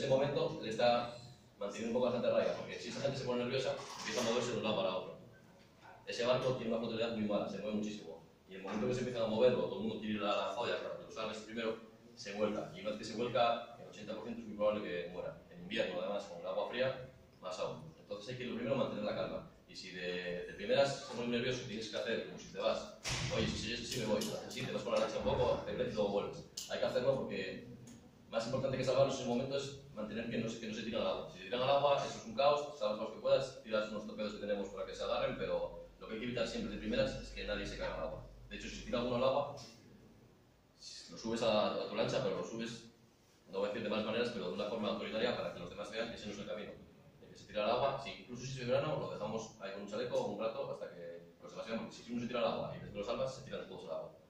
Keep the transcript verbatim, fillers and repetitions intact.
ese momento le está manteniendo un poco la gente raya, porque si esa gente se pone nerviosa, empieza a moverse de un lado para otro. Ese barco tiene una flotabilidad muy mala, se mueve muchísimo. Y en el momento que se empiezan a mover, o todo el mundo tira la, la joya para que lo salves primero, se vuelca. Y una vez que se vuelca, el ochenta por ciento es muy probable que muera. En invierno, además, con el agua fría, más aún. Entonces hay que lo primero mantener la calma. Y si de, de primeras se muy nervioso y tienes que hacer como si te vas, oye, si sigues así me voy, así te vas con la lancha un poco, te crees y luego vuelves. Hay que hacerlo porque más importante que salvarlos en ese momento es mantener que no, se, que no se tiren al agua. Si se tiran al agua, eso es un caos, salvas los que puedas, tiras unos torpedos que tenemos para que se agarren, pero lo que hay que evitar siempre de primeras es que nadie se caiga al agua. De hecho, si se tira alguno al agua, lo subes a, a tu lancha, pero lo subes, no voy a decir de malas maneras, pero de una forma autoritaria para que los demás vean que ese no es el camino. El que se tira al agua, si, incluso si es verano, lo dejamos ahí con un chaleco un rato hasta que los demás vean, porque si uno se tira al agua y después lo salvas, se tiran todos al agua.